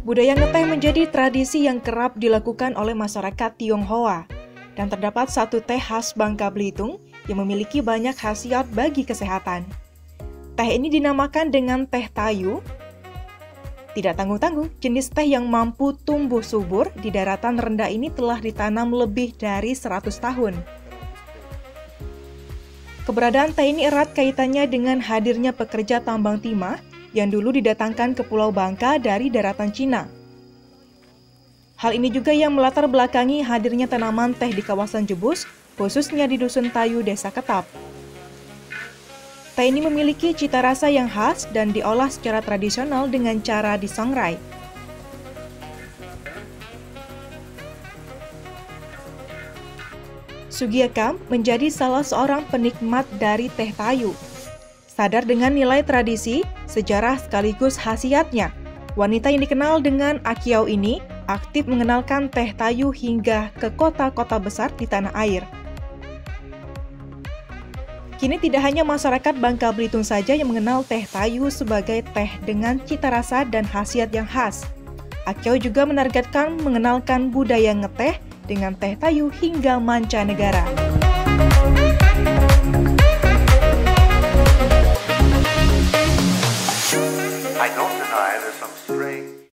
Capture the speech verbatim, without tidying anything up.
Budaya ngeteh menjadi tradisi yang kerap dilakukan oleh masyarakat Tionghoa, dan terdapat satu teh khas Bangka Belitung yang memiliki banyak khasiat bagi kesehatan. Teh ini dinamakan dengan teh tayu. Tidak tanggung-tanggung, jenis teh yang mampu tumbuh subur di daratan rendah ini telah ditanam lebih dari seratus tahun. Keberadaan teh ini erat kaitannya dengan hadirnya pekerja tambang timah yang dulu didatangkan ke Pulau Bangka dari daratan Cina. Hal ini juga yang melatar belakangi hadirnya tanaman teh di kawasan Jebus, khususnya di Dusun Tayu, Desa Ketap. Teh ini memiliki cita rasa yang khas dan diolah secara tradisional dengan cara disangrai. Sugiakam menjadi salah seorang penikmat dari teh tayu. Sadar dengan nilai tradisi, sejarah sekaligus khasiatnya, wanita yang dikenal dengan Akiau ini aktif mengenalkan teh tayu hingga ke kota-kota besar di tanah air. Kini tidak hanya masyarakat Bangka Belitung saja yang mengenal teh tayu sebagai teh dengan cita rasa dan khasiat yang khas. Akiau juga menargetkan mengenalkan budaya ngeteh dengan teh tayu hingga mancanegara.